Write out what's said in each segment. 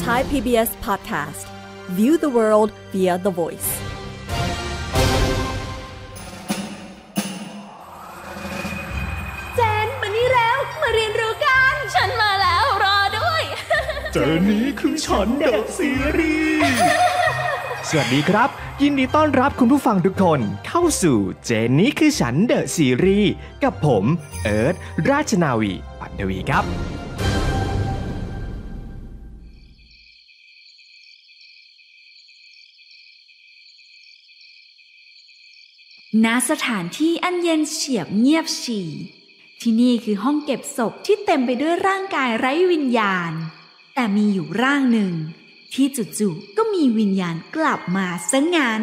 Thai PBS Podcast. View the world via the voice. เจนมานี่แล้วมาเรียนรู้กันฉันมาแล้วรอด้วยเจนนี้คือฉันเดอะซีรีส์สวัสดีครับยินดีต้อนรับคุณผู้ฟังทุกคนเข้าสู่เจนนี้คือฉันเดอะซีรีส์กับผมเอิร์ธราชนาวีปัทวีครับณสถานที่อันเย็นเฉียบเงียบฉี่ที่นี่คือห้องเก็บศพที่เต็มไปด้วยร่างกายไร้วิญญาณแต่มีอยู่ร่างหนึ่งที่จู่ๆก็มีวิญญาณกลับมาซะงั้น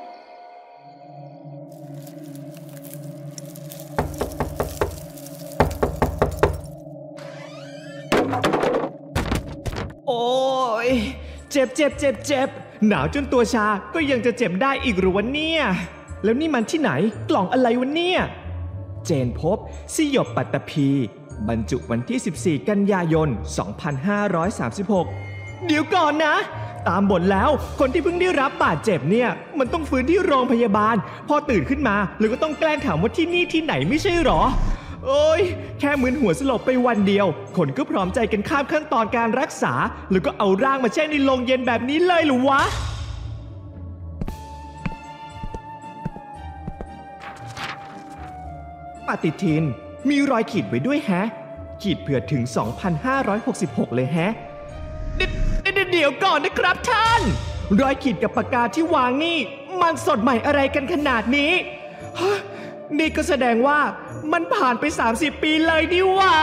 โอ้ยเจ็บหนาวจนตัวชาก็ยังจะเจ็บได้อีกหรือวะเนี่ยแล้วนี่มันที่ไหนกล่องอะไรวะเนี่ยเจนพบสยบปัตตภีบรรจุวันที่14กันยายน2536เดี๋ยวก่อนนะตามบทแล้วคนที่เพิ่งได้รับบาดเจ็บเนี่ยมันต้องฟื้นที่โรงพยาบาลพอตื่นขึ้นมาแล้วก็ต้องแกล้งถามว่าที่นี่ที่ไหนไม่ใช่หรอโอ้ยแค่มึนหัวสลบไปวันเดียวคนก็พร้อมใจกันข้ามขั้นตอนการรักษาแล้วก็เอาร่างมาแช่ในโรงเย็นแบบนี้เลยหรือวะปฏิทินมีรอยขีดไว้ด้วยแฮะขีดเผื่อถึง 2,566 เลยแฮะเดี๋ยวก่อนนะครับท่านรอยขีดกับปากกาที่วางนี่มันสดใหม่อะไรกันขนาดนี้นี่ก็แสดงว่ามันผ่านไป30 ปีเลยนี่หว่า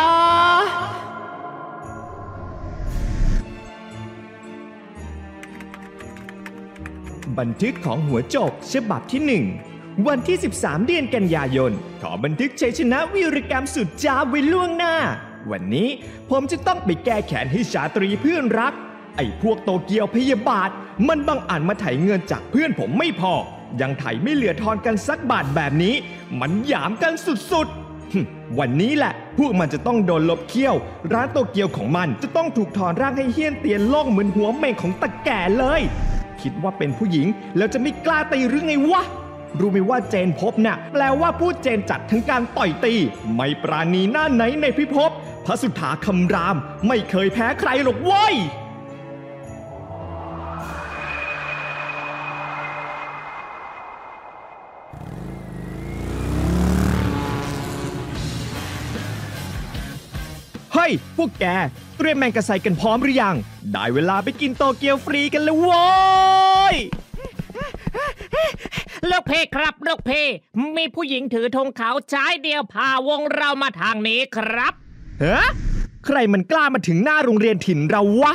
บันทึกของหัวโจกฉบับที่1วันที่13เดือนกันยายนขอบันทึกชัยชนะวีรกรรมสุดจ้าบไว้ล่วงหน้าวันนี้ผมจะต้องไปแก้แค้นให้ชาตรีเพื่อนรักไอ้พวกโตเกียวพยาบาทมันบังอาจมาไถเงินจากเพื่อนผมไม่พอยังไถไม่เหลือทอนกันสักบาทแบบนี้มันหยามกันสุดๆวันนี้แหละพวกมันจะต้องโดนลบเขี้ยวร้านโตเกียวของมันจะต้องถูกถอนร่างให้เหี้ยนเตียนโล่งเหมือนหัวเม่งของตะแก่เลยคิดว่าเป็นผู้หญิงแล้วจะไม่กล้าตีหรือไงวะรู้ไหมว่าเจนพบน่ะแปลว่าผู้เจนจัดทั้งการต่อยตีไม่ปราณีหน้าไหนในพิภพพระสุธาคำรามไม่เคยแพ้ใครหรอกเว้ยเฮ้ยพวกแกเตรียมแมงกะไซกันพร้อมหรือยังได้เวลาไปกินโตเกียวฟรีกันแล้วโว้ยลูกเพครับลูกเพมีผู้หญิงถือธงขาวชายเดียวพาวงเรามาทางนี้ครับเฮ้ใครมันกล้ามาถึงหน้าโรงเรียนถิ่นเราวะ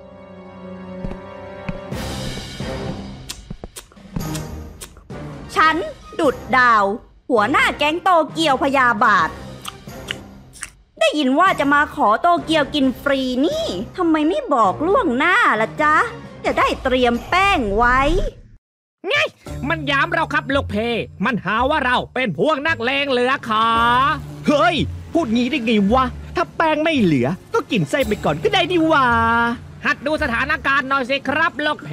ฉันดุดดาวหัวหน้าแก๊งโตเกียวพยาบาทได้ยินว่าจะมาขอโตเกียวกินฟรีนี่ทำไมไม่บอกล่วงหน้าล่ะจ๊ะจะได้เตรียมแป้งไว้ไงมันย้ำเราครับลูกเพมันหาว่าเราเป็นพวกนักเลงเหลือขาเฮ้ยพูดงี้ได้ไงวะถ้าแป้งไม่เหลือก็กินไส้ไปก่อนก็ได้ดิวะหัดดูสถานการณ์หน่อยสิครับลูกเพ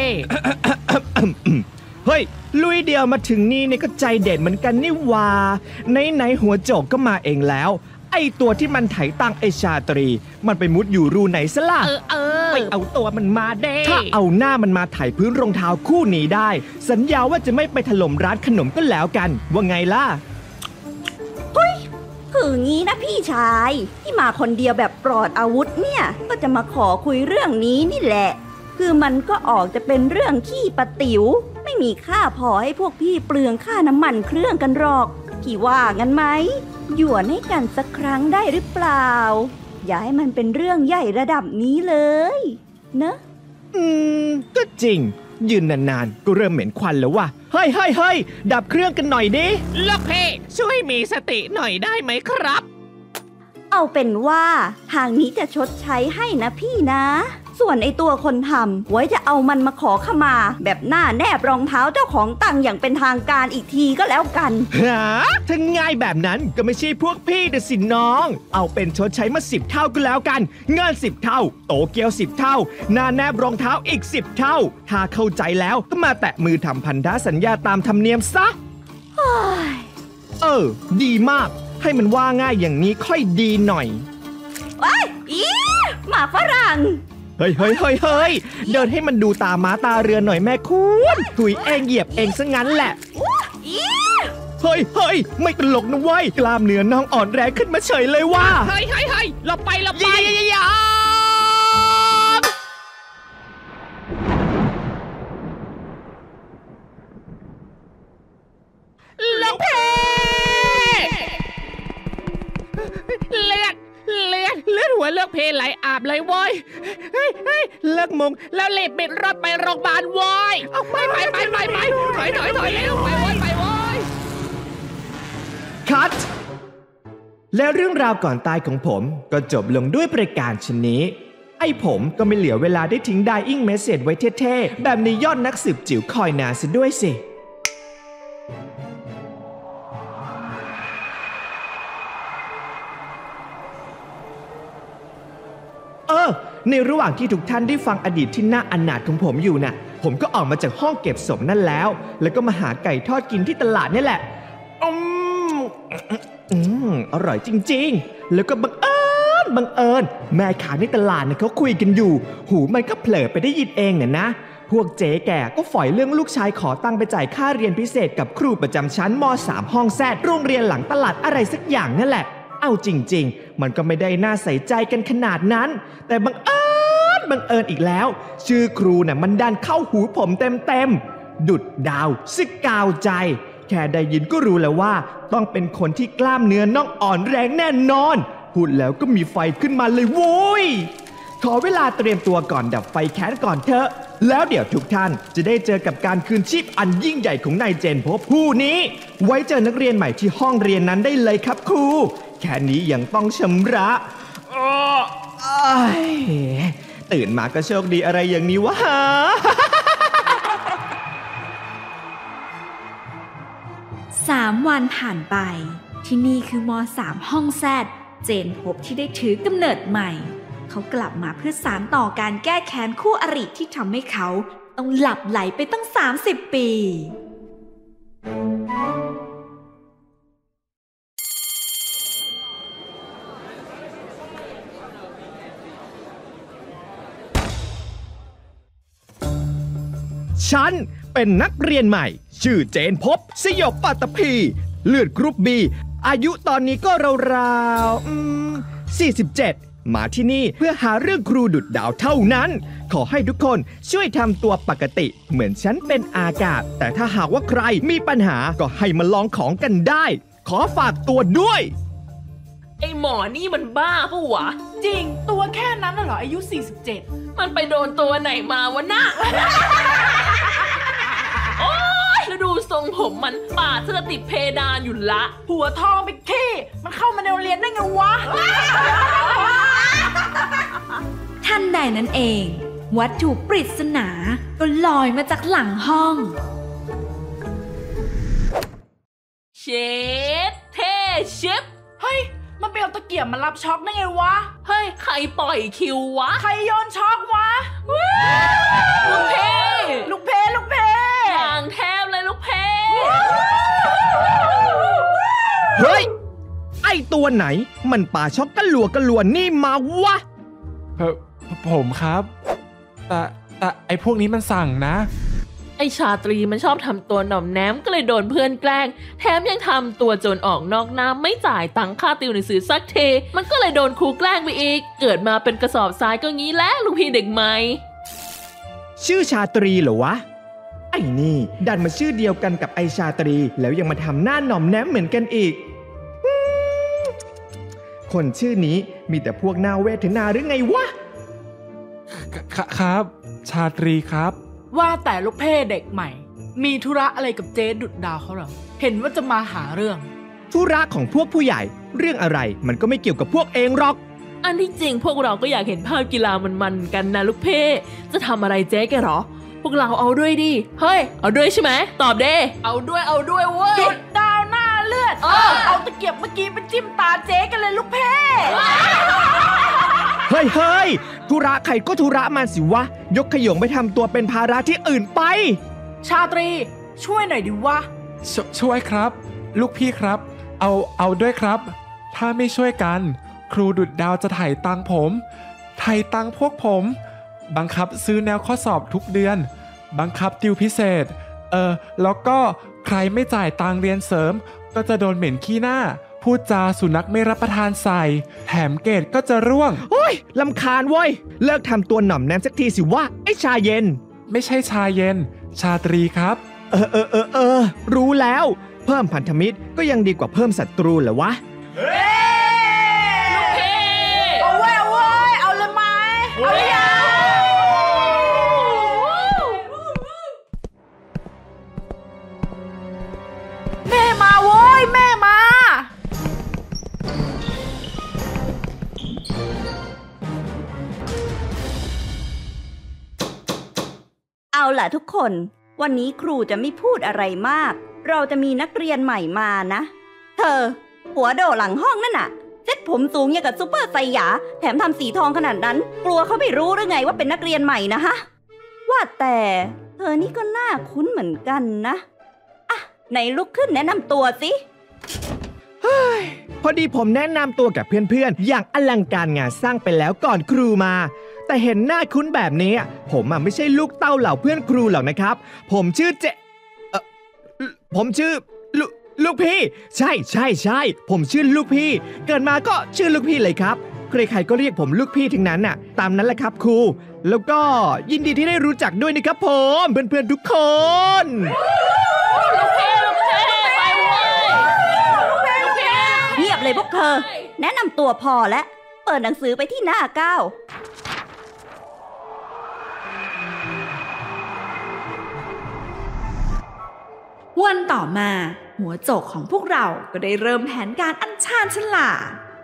เฮ้ยลุยเดียวมาถึงนี่เนี่ยก็ใจเด็ดเหมือนกันนี่วะไหนหัวโจกก็มาเองแล้วไอตัวที่มันไถตังไอชาตรีมันไปมุดอยู่รูไหนซะล่ะไปเอาตัวมันมาเด้ถ้าเอาหน้ามันมาไถพื้นรองเท้าคู่นี้ได้สัญญาว่าจะไม่ไปถล่มร้านขนมก็แล้วกันว่าไงล่ะเฮ้ยคืองี้นะพี่ชายที่มาคนเดียวแบบปลอดอาวุธเนี่ยก็จะมาขอคุยเรื่องนี้นี่แหละคือมันก็ออกจะเป็นเรื่องขี้ปะติ๋วไม่มีค่าพอให้พวกพี่เปลืองค่าน้ำมันเครื่องกันหรอกพี่ว่างั้นไหมหยวนให้กันสักครั้งได้หรือเปล่าอย่าให้มันเป็นเรื่องใหญ่ระดับนี้เลยเนอะก็จริงยืนนานๆก็เริ่มเหม็นควันแล้วว่ะเฮ้ยดับเครื่องกันหน่อยดิลูกเพช่วยมีสติหน่อยได้ไหมครับเอาเป็นว่าทางนี้จะชดใช้ให้นะพี่นะส่วนไอตัวคนทำไว้จะเอามันมาขอขมาแบบหน้าแนบรองเท้าเจ้าของตังอย่างเป็นทางการอีกทีก็แล้วกันฮะถ้าง่ายแบบนั้นก็ไม่ใช่พวกพี่แต่สิน้องเอาเป็นชดใช้มา10 เท่าก็แล้วกันงาน10 เท่าโตเกียว10 เท่าหน้าแนบรองเท้าอีก10 เท่าถ้าเข้าใจแล้วก็มาแตะมือทำพันธสัญญาตามธรรมเนียมซะดีมากให้มันว่าง่ายอย่างนี้ค่อยดีหน่อยหมาฝรั่งเฮ้ยเดินให้มันดูตาม้าตาเรือหน่อยแม่คุณถุยเองเหยียบเองซะงั้นแหละเฮ้ยไม่ตลกนะเว้ยกล้ามเนื้อน้องอ่อนแรงขึ้นมาเฉยเลยว่ะเฮ้ยเราไปลูกเพเลือดหัวเลือกเพไหลอาบเลยเว้ยเลิกมุงแล้วรีบบิดรถไปโรงพยาบาลเว้ยเอาไปถอยเร็วไปเว้ยคัทแล้วเรื่องราวก่อนตายของผมก็จบลงด้วยประการชนี้ไอ้ผมก็ไม่เหลือเวลาได้ทิ้งไดอิ้งเมสเสจไว้เท่ๆแบบในยอดนักสืบจิ๋วคอยนานซะด้วยสิในระหว่างที่ทุกท่านได้ฟังอดีตที่น่าอนาถของผมอยู่น่ะผมก็ออกมาจากห้องเก็บศพนั่นแล้วก็มาหาไก่ทอดกินที่ตลาดนี่แหละอร่อยจริงๆแล้วก็บังเอิญแม่ค้าในตลาดเนี่ยเขาคุยกันอยู่หูมันก็เผลอไปได้ยินเองเนี่ยนะพวกเจ๊แก่ก็ฝอยเรื่องลูกชายขอตังค์ไปจ่ายค่าเรียนพิเศษกับครูประจำชั้นม.3 ห้องแซดโรงเรียนหลังตลาดอะไรสักอย่างนั่นแหละเอาจริงๆมันก็ไม่ได้น่าใส่ใจกันขนาดนั้นแต่บังเอิญอีกแล้วชื่อครูน่ะมันดันเข้าหูผมเต็มดุดดาวสึกกาวใจแค่ได้ยินก็รู้แล้วว่าต้องเป็นคนที่กล้ามเนื้อน่องอ่อนแรงแน่นอนพูดแล้วก็มีไฟขึ้นมาเลยโว้ยขอเวลาเตรียมตัวก่อนดับไฟแค้นก่อนเถอะแล้วเดี๋ยวทุกท่านจะได้เจอกับการคืนชีพอันยิ่งใหญ่ของนายเจนพบผู้นี้ไว้เจอนักเรียนใหม่ที่ห้องเรียนนั้นได้เลยครับครูแค่นี้ยังต้องชำระตื่นมาก็โชคดีอะไรอย่างนี้วะ 3 วันผ่านไปที่นี่คือม.3 ห้องแซดเจนพบที่ได้ถือกำเนิดใหม่เขากลับมาเพื่อสานต่อการแก้แค้นคู่อริที่ทำให้เขาต้องหลับไหลไปตั้ง30 ปีฉันเป็นนักเรียนใหม่ชื่อเจนพบสยบปัตตภีเลือดกรุ๊ปบีอายุตอนนี้ก็ราวๆ47มาที่นี่เพื่อหาเรื่องครูดุดดาวเท่านั้นขอให้ทุกคนช่วยทำตัวปกติเหมือนฉันเป็นอากาศแต่ถ้าหากว่าใครมีปัญหาก็ให้มาลองของกันได้ขอฝากตัวด้วยไอหมอนี่มันบ้าปะวะจริงตัวแค่นั้นเหรออายุ47 มันไปโดนตัวไหนมาวะน่ะ โอ๊ยแล้วดูทรงผมมันปาดจะติดเพดานอยู่ละหัวทองไปขี้มันเข้ามาในโรงเรียนได้ไงวะทันใดนั้นเองวัตถุปริศนาก็ลอยมาจากหลังห้องเชฟเท่ชิปเฮ้ยมันไปเอาตะเกียบมารับช็อกได้ไงวะเฮ้ยใครปล่อยคิววะใครโยนช็อกวะลูกเพอย่างแทบเลยลูกเพเฮ้ยไอตัวไหนมันป่าช็อกกะลัวนี่มาวะผมครับแต่ไอพวกนี้มันสั่งนะไอชาตรีมันชอบทำตัวหน่อมแนมก็เลยโดนเพื่อนแกล้งแถมยังทำตัวโจรออกนอกน้ำไม่จ่ายตังค่าติวหนังสือสักเทมันก็เลยโดนครูแกล้งไปอีกเกิดมาเป็นกระสอบทรายก็งี้แหละลุงพี่เด็กใหม่ชื่อชาตรีเหรอวะไอ้นี่ดันมาชื่อเดียวกันกับไอชาตรีแล้วยังมาทำหน้าหน่อมแนมเหมือนกันอีกคนชื่อนี้มีแต่พวกน่าเวทนาหรือไงวะครับชาตรีครับว่าแต่ลูกเพ่เด็กใหม่มีธุระอะไรกับเจ๊ดุดดาวเขาเหรอเห็นว่าจะมาหาเรื่องธุระของพวกผู้ใหญ่เรื่องอะไรมันก็ไม่เกี่ยวกับพวกเองหรอกอันที่จริงพวกเราก็อยากเห็นภาพกีฬามันๆกันนะลูกเพ่จะทำอะไรเจ๊แกหรอพวกเราเอาด้วยดิเฮ้ยเอาด้วยใช่ไหมตอบเด้เอาด้วยเว้ยจุดดาวหน้าเลือดเอาตะเกียบเมื่อกี้ไปจิ้มตาเจ๊กันเลยลูกเพ่เฮ้ยธุระใครก็ธุระมันสิวะยกขยงไปทำตัวเป็นภาระที่อื่นไปชาตรีช่วยหน่อยดิวะช่วยครับลูกพี่ครับเอาด้วยครับถ้าไม่ช่วยกันครูดุจดาวจะไถ่ตังผมไถ่ตังพวกผมบังคับซื้อแนวข้อสอบทุกเดือนบังคับติวพิเศษแล้วก็ใครไม่จ่ายตังเรียนเสริมก็จะโดนเหม็นขี้หน้าพูดจาสุนัขไม่รับประทานใส่แถมเกรดก็จะร่วงโอ้ยลำคาญเว้ยเลิกทำตัวหน่อมแนมสักทีสิวะไอ้ชาเย็นไม่ใช่ชาเย็นชาตรีครับรู้แล้วเพิ่มพันธมิตรก็ยังดีกว่าเพิ่มศัตรูเหรอวะลูกพี่เอาเว้ยเอาเลยไหมเอาเลยแม่มาโว้ยแม่มาเอาล่ะทุกคนวันนี้ครูจะไม่พูดอะไรมากเราจะมีนักเรียนใหม่มานะเธอหัวโดหลังห้องนั่นน่ะเซ็ตผมสูงอย่างกับซุปเปอร์ไซยาแถมทำสีทองขนาดนั้นกลัวเขาไม่รู้หรือไงว่าเป็นนักเรียนใหม่นะฮะว่าแต่เธอนี่ก็น่าคุ้นเหมือนกันนะอ่ะไหนลุกขึ้นแนะนำตัวสิพอดีผมแนะนำตัวกับเพื่อนๆอย่างอลังการงานสร้างไปแล้วก่อนครูมาแต่เห็นหน้าคุ้นแบบนี้ผมไม่ใช่ลูกเต้าเหล่าเพื่อนครูหรอกนะครับผมชื่อผมชื่อลูกพี่ใช่ผมชื่อลูกพี่เกิดมาก็ชื่อลูกพี่เลยครับใครๆก็เรียกผมลูกพี่ทั้งนั้นน่ะตามนั้นแหละครับครูแล้วก็ยินดีที่ได้รู้จักด้วยนะครับผมเพื่อนๆทุกคนลูกพี่ไปเว้ยเงียบเลยพวกเธอแนะนำตัวพอแล้วเปิดหนังสือไปที่หน้า 9 วันต่อมาหัวโจกของพวกเราก็ได้เริ่มแผนการอัญชานฉลาด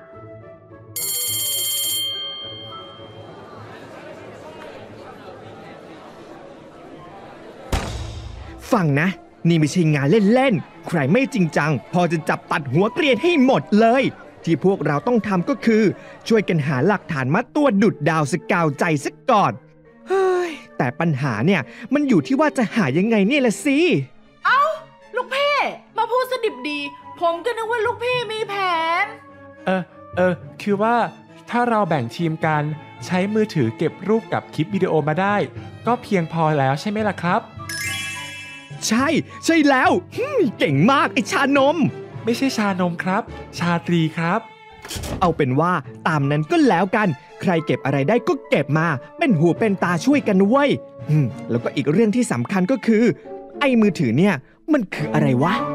ฟังนะนี่ไม่ใช่งานเล่นๆใครไม่จริงจังพอจะจับตัดหัวเกรียนให้หมดเลยที่พวกเราต้องทำก็คือช่วยกันหาหลักฐานมัดตัวดุจดาวสกาวใจซะก่อนเฮ้ยแต่ปัญหาเนี่ยมันอยู่ที่ว่าจะหายังไงเนี่ยละสิลูกพี่มาพูดสดิบดีผมก็นึกว่าลูกพี่มีแผนคือว่าถ้าเราแบ่งทีมกันใช้มือถือเก็บรูปกับคลิปวิดีโอมาได้ก็เพียงพอแล้วใช่ไหมล่ะครับใช่แล้วเก่งมากไอ้ชานมไม่ใช่ชานมครับชาตรีครับเอาเป็นว่าตามนั้นก็แล้วกันใครเก็บอะไรได้ก็เก็บมาเป็นหูเป็นตาช่วยกันเว้ยแล้วก็อีกเรื่องที่สำคัญก็คือไอ้มือถือเนี่ยมันคืออะไรวะ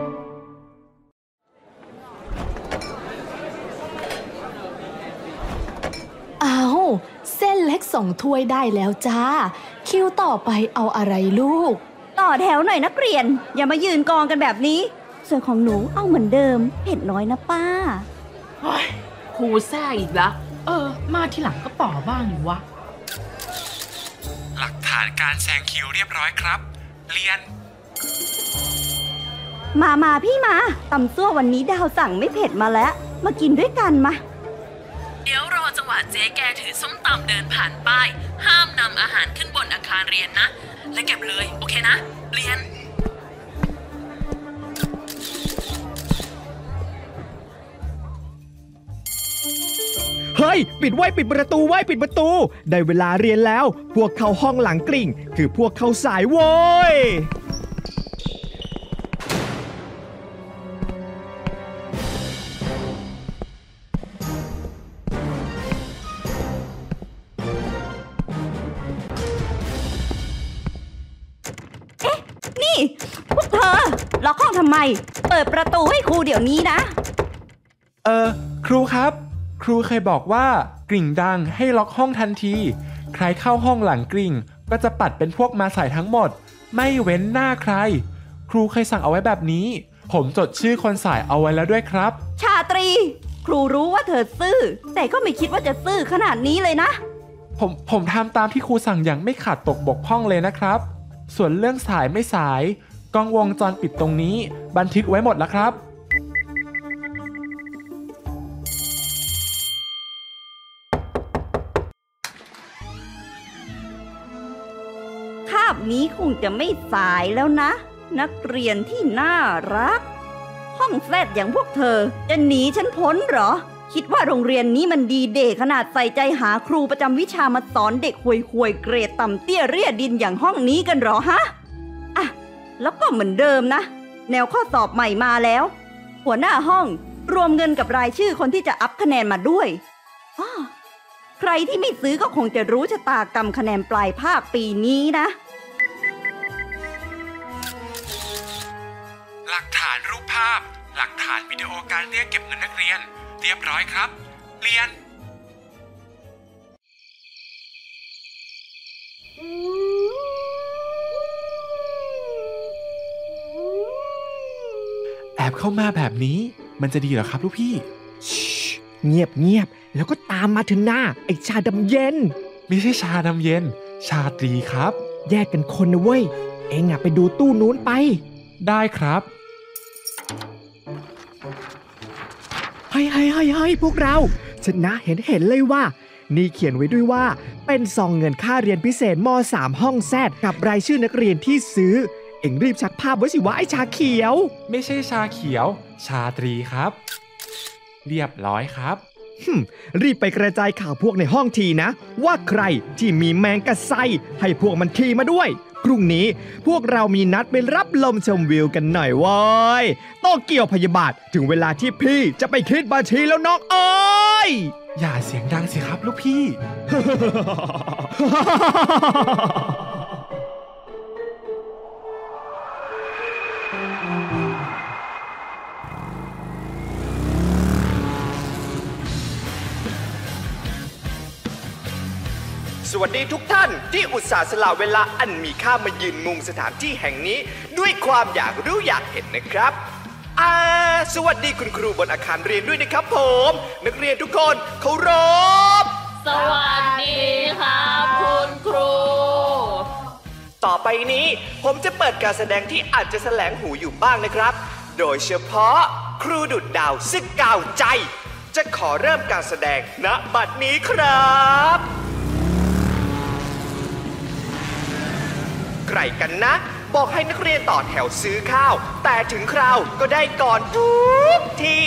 อ้าวเส้นเล็ก2 ถ้วยได้แล้วจ้าคิวต่อไปเอาอะไรลูกต่อแถวหน่อยนักเรียนอย่ามายืนกองกันแบบนี้ส่วนของหนูเอาเหมือนเดิมเผ็ดน้อยนะป้าครูแซ่อีกละมาทีหลังก็ต่อบ้างหรือวะหลักฐานการแซงคิวเรียบร้อยครับเรียนมาพี่มาตำซั่ววันนี้ดาวสั่งไม่เผ็ดมาแล้วมากินด้วยกันมาเดี๋ยวรอจังหวะเจ๊แกถือส้มตำเดินผ่านป้ายห้ามนำอาหารขึ้นบนอาคารเรียนนะและเก็บเลยโอเคนะเรียนเฮ้ยปิดประตูปิดประตูได้เวลาเรียนแล้วพวกเข้าห้องหลังกริ่งคือพวกเข้าสายโว้ยพวกเธอล็อกห้องทำไมเปิดประตูให้ครูเดี๋ยวนี้นะครูครับครูเคยบอกว่ากริ่งดังให้ล็อกห้องทันทีใครเข้าห้องหลังกริ่งก็จะปัดเป็นพวกมาสายทั้งหมดไม่เว้นหน้าใครครูเคยสั่งเอาไว้แบบนี้ผมจดชื่อคนสายเอาไว้แล้วด้วยครับชาตรีครูรู้ว่าเธอซื่อแต่ก็ไม่คิดว่าจะซื่อขนาดนี้เลยนะผมทำตามที่ครูสั่งอย่างไม่ขาดตกบกพร่องเลยนะครับ ส่วนเรื่องสายไม่สายกล้องวงจรปิดตรงนี้บันทึกไว้หมดแล้วครับคาบนี้คงจะไม่สายแล้วนะ นักเรียนที่น่ารักห้องแซดอย่างพวกเธอจะหนีฉันพ้นเหรอคิดว่าโรงเรียนนี้มันดีเด่ขนาดใส่ใจหาครูประจำวิชามาสอนเด็กห่วยๆเกรดต่ำเตี้ยเรียดินอย่างห้องนี้กันเหรอฮะอ่ะแล้วก็เหมือนเดิมนะแนวข้อสอบใหม่มาแล้วหัวหน้าห้องรวมเงินกับรายชื่อคนที่จะอัพคะแนนมาด้วยใครที่ไม่ซื้อก็คงจะรู้ชะตากรรมคะแนนปลายภาคปีนี้นะหลักฐานรูปภาพหลักฐานวิดีโอการเรียกเก็บเงินนักเรียนเรียบร้อยครับเรียนแอบเข้ามาแบบนี้มันจะดีเหรอครับลูกพี่เงียบเงียบแล้วก็ตามมาถึงหน้าไอ้ชาดำเย็นไม่ใช่ชาดำเย็นชาตรีครับแยกกันคนนะเว้ยเอ็งไปดูตู้นู้นไปได้ครับให้พวกเราชนะเห็นเลยว่านี่เขียนไว้ด้วยว่าเป็นซองเงินค่าเรียนพิเศษม.3 ห้องแซดกับรายชื่อนักเรียนที่ซื้อเอ็งรีบชักภาพไว้สิวะไอ้ชาเขียวไม่ใช่ชาเขียวชาตรีครับเรียบร้อยครับรีบไปกระจายข่าวพวกในห้องทีนะว่าใครที่มีแมงกะไซให้พวกมันขี่มาด้วยพรุ่งนี้พวกเรามีนัดไปรับลมชมวิวกันหน่อยว้ยโตเกียวพยาบาทถึงเวลาที่พี่จะไปคิดบัญชีแล้วน้องเอ้ยอย่าเสียงดังสิครับลูกพี่สวัสดีทุกท่านที่อุตส่าห์สละเวลาอันมีค่ามายืนมุงสถานที่แห่งนี้ด้วยความอยากรู้อยากเห็นนะครับสวัสดีคุณครูบนอาคารเรียนด้วยนะครับผมนักเรียนทุกคนเคารพสวัสดีครับคุณครูต่อไปนี้ผมจะเปิดการแสดงที่อาจจะแสลงหูอยู่บ้างนะครับโดยเฉพาะครูดุจดาวซึ่งกาวใจจะขอเริ่มการแสดงณบัดนี้ครับใครกันนะบอกให้นักเรียนต่อแถวซื้อข้าวแต่ถึงคราวก็ได้ก่อนทุกที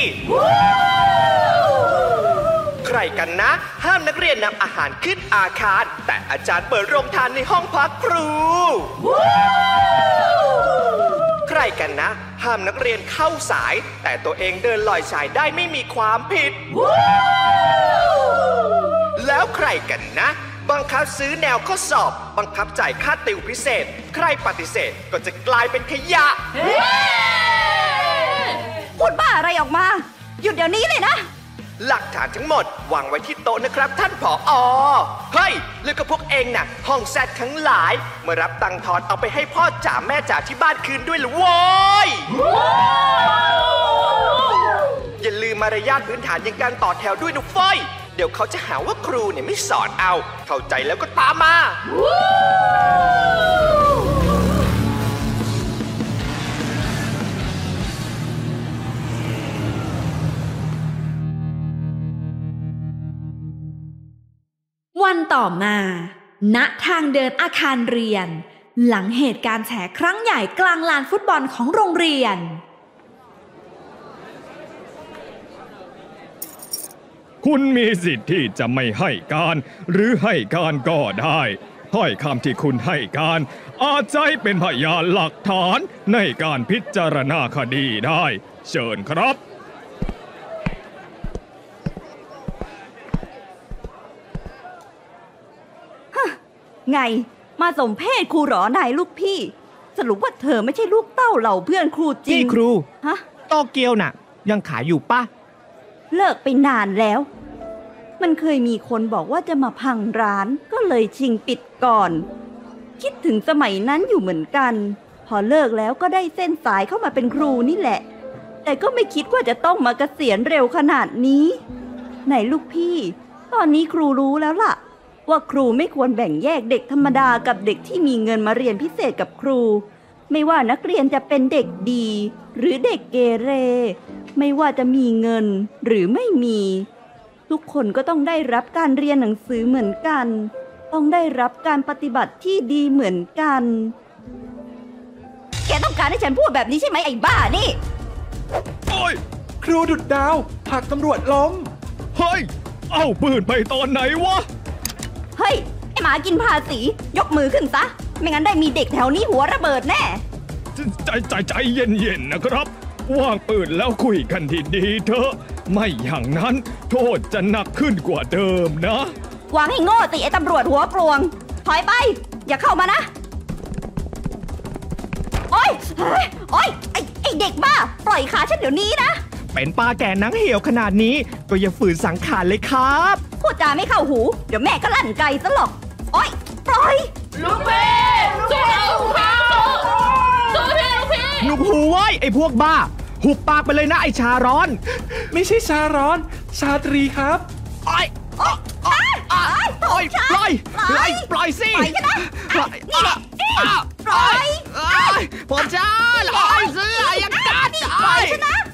ใครกันนะห้ามนักเรียนนำอาหารขึ้นอาคารแต่อาจารย์เปิดโรงทานในห้องพักครูใครกันนะห้ามนักเรียนเข้าสายแต่ตัวเองเดินลอยสายได้ไม่มีความผิดแล้วใครกันนะบังคับซื้อแนวข้อสอบบังคับจ่ายค่าติวพิเศษใครปฏิเสธก็จะกลายเป็นขยะพูดบ้าอะไรออกมาหยุดเดี๋ยวนี้เลยนะหลักฐานทั้งหมดวางไว้ที่โต๊ะนะครับท่านผอ.เฮ้ยแล้วก็พวกเองน่ะห้องแซดทั้งหลายมารับตังค์ทอนเอาไปให้พ่อจ๋าแม่จ๋าที่บ้านคืนด้วยเหรอโว้ยอย่าลืมมารยาทพื้นฐานอย่างการต่อแถวด้วยนะเฟ้ยเดี๋ยวเขาจะหาว่าครูเนี่ยไม่สอนเอาเข้าใจแล้วก็ตามมาวันต่อมาณทางเดินอาคารเรียนหลังเหตุการณ์แฉครั้งใหญ่กลางลานฟุตบอลของโรงเรียนคุณมีสิทธิ์ที่จะไม่ให้การหรือให้การก็ได้ถ้อยคำที่คุณให้การอาจใช้เป็นพยานหลักฐานในการพิจารณาคดีได้เชิญครับไงมาสมเพศครูหรอนายลูกพี่สรุปว่าเธอไม่ใช่ลูกเต้าเหล่าเพื่อนครูจริงนี่ครูโตเกียวน่ะยังขายอยู่ปะเลิกไปนานแล้วมันเคยมีคนบอกว่าจะมาพังร้านก็เลยชิงปิดก่อนคิดถึงสมัยนั้นอยู่เหมือนกันพอเลิกแล้วก็ได้เส้นสายเข้ามาเป็นครูนี่แหละแต่ก็ไม่คิดว่าจะต้องมาเกษียณเร็วขนาดนี้ไหนลูกพี่ตอนนี้ครูรู้แล้วล่ะว่าครูไม่ควรแบ่งแยกเด็กธรรมดากับเด็กที่มีเงินมาเรียนพิเศษกับครูไม่ว่านักเรียนจะเป็นเด็กดีหรือเด็กเกเรไม่ว่าจะมีเงินหรือไม่มีทุกคนก็ต้องได้รับการเรียนหนังสือเหมือนกันต้องได้รับการปฏิบัติที่ดีเหมือนกันแกต้องการให้ฉันพูดแบบนี้ใช่ไหมไอ้บ้านี่โอ้ยครูดุจดาวผลักตำรวจล้มเฮ้ยเอาปืนไปตอนไหนวะเฮ้ยไอ้หมากินภาษียกมือขึ้นซะไม่งั้นได้มีเด็กแถวนี้หัวระเบิดแน่ใจเย็นๆนะครับวางปืนแล้วคุยกันดีๆเถอะไม่อย่างนั้นโทษจะหนักขึ้นกว่าเดิมนะวางให้โง่สิไอ้ตำรวจหัวกลวงถอยไปอย่าเข้ามานะโอ๊ยไอ้เด็กบ้าปล่อยขาฉันเดี๋ยวนี้นะเป็นป้าแก่หนังเหี่ยวขนาดนี้ก็อย่าฝืนสังขารเลยครับพูดจาไม่เข้าหูเดี๋ยวแม่ก็ลั่นไกซะหรอกโอ๊ยปล่อยลูกพี่หนุกหูไว้ไอ้พวกบ้าหุบปากไปเลยนะไอ้ชาร้อนไม่ใช่ชาร้อนชาตรีครับปล่อยสินี่แหละปล่อยผมจะปล่อยเสื้อยังกัดปล่อยฉันนะ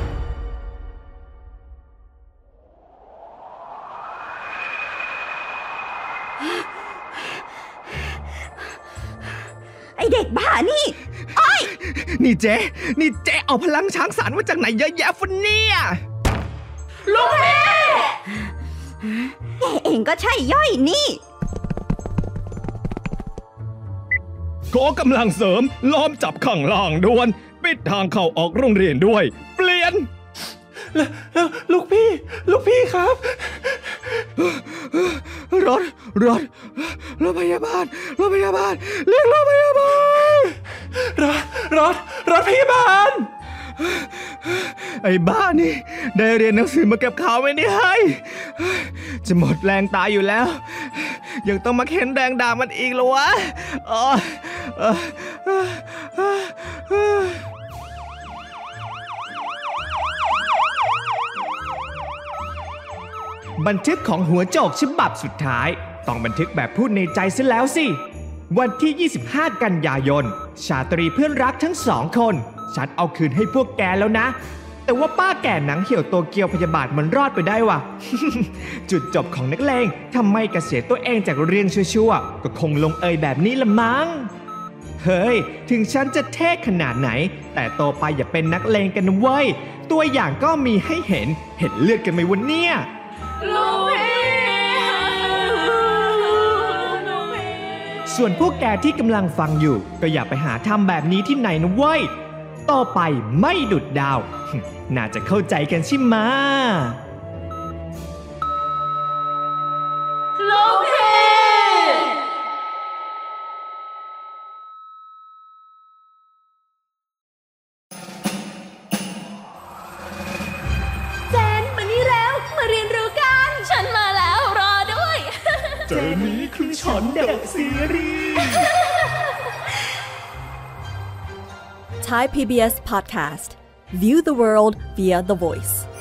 ไอเด็กบ้านี่นี่เจ๊เอาพลังช้างสารมาจากไหนเยอะแยะฟันเนี่ยลูกแม่แกเองก็ใช่ย่อยนี่ขอกำลังเสริมล้อมจับข้างล่างด่วนปิดทางเข้าออกโรงเรียนด้วยเปลี่ยนลูกพี่ครับรถพยาบาลเรียกรถพยาบาลรถพยาบาลไอ้บ้านี่ได้เรียนหนังสือมาเก็บข่าวไม่ได้ให้จะหมดแรงตายอยู่แล้วยังต้องมาเค้นแรงด่ามันอีกเหรอวะบันทึกของหัวโจกฉบับสุดท้ายต้องบันทึกแบบพูดในใจซะแล้วสิวันที่25กันยายนชาตรีเพื่อนรักทั้ง2คนฉันเอาคืนให้พวกแกแล้วนะแต่ว่าป้าแก่หนังเหี่ยวโตเกียวพยาบาทมันรอดไปได้ว่ะ จุดจบของนักเลงทำไมเกษียณตัวเองจากเรื่องชั่วๆก็คงลงเอยแบบนี้ละมั้งเฮ้ยถึงฉันจะเท่ขนาดไหนแต่โตไปอย่าเป็นนักเลงกันนะเว้ยตัวอย่างก็มีให้เห็นเลือดกันไหมวันเนี้ยลูกพี่ส่วนพวกแกที่กำลังฟังอยู่ก็อย่าไปหาทำแบบนี้ที่ไหนนะเว้ยต่อไปไม่ดุดดาวน่าจะเข้าใจกันใช่ไหมลูกพี่เจนมานี่แล้วมาเรียนรู้กันฉันมาแล้วรอด้วยเจนนี้คือฉันเด็กซีรีส์ Thai PBS Podcast. View the world via the voice.